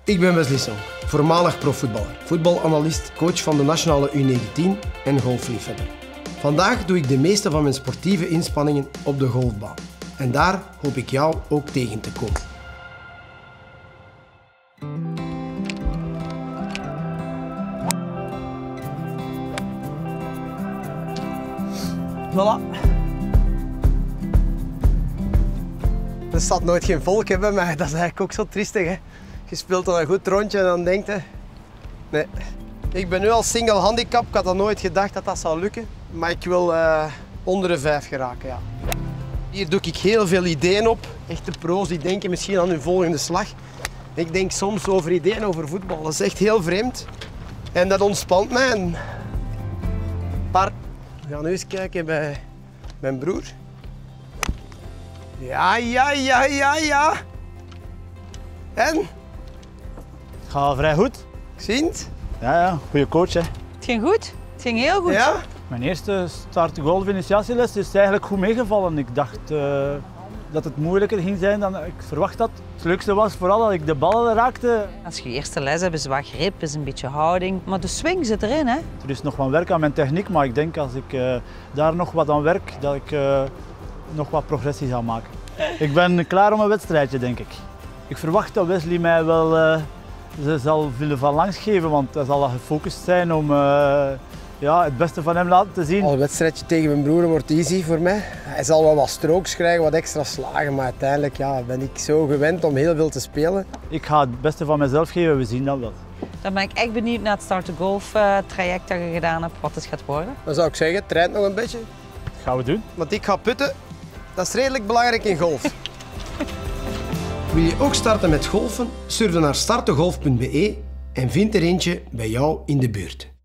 Ik ben Wesley Song, voormalig profvoetballer, voetbalanalist, coach van de nationale U19 en golfliefhebber. Vandaag doe ik de meeste van mijn sportieve inspanningen op de golfbaan. En daar hoop ik jou ook tegen te komen. Voilà. Er staat nooit geen volk bij mij, dat is eigenlijk ook zo triestig. Hè? Je speelt dan een goed rondje en dan denkt je... Nee. Ik ben nu al single handicap, ik had dat nooit gedacht dat dat zou lukken. Maar ik wil onder de 5 geraken, ja. Hier doe ik heel veel ideeën op. Echte pro's die denken misschien aan hun volgende slag. Ik denk soms over ideeën over voetbal, dat is echt heel vreemd. En dat ontspant mij. En... We gaan nu eens kijken bij mijn broer. Ja. En? Het gaat vrij goed. Ik zie het. Ja, goede coach. Hè. Het ging goed. Het ging heel goed. Ja? Mijn eerste start golf initiatieles is eigenlijk goed meegevallen. Ik dacht dat het moeilijker ging zijn dan ik verwacht had. Het leukste was vooral dat ik de ballen raakte. Als je eerste les hebt, is wat grip, is een beetje houding. Maar de swing zit erin, hè? Er is nog wat werk aan mijn techniek, maar ik denk als ik daar nog wat aan werk, dat ik nog wat progressie zal maken. Ik ben klaar om een wedstrijdje, denk ik. Ik verwacht dat Wesley mij wel zal willen van langs geven, want hij zal gefocust zijn om het beste van hem laten te zien. Al een wedstrijdje tegen mijn broer wordt easy voor mij. Hij zal wel wat strokes krijgen, wat extra slagen, maar uiteindelijk ben ik zo gewend om heel veel te spelen. Ik ga het beste van mezelf geven, we zien dat wel. Dan ben ik echt benieuwd naar het start-to-golf traject dat je gedaan hebt, wat het gaat worden. Dan zou ik zeggen, traint nog een beetje. Dat gaan we doen. Want ik ga putten, dat is redelijk belangrijk in golf. Wil je ook starten met golfen? Surf dan naar startegolf.be en vind er eentje bij jou in de buurt.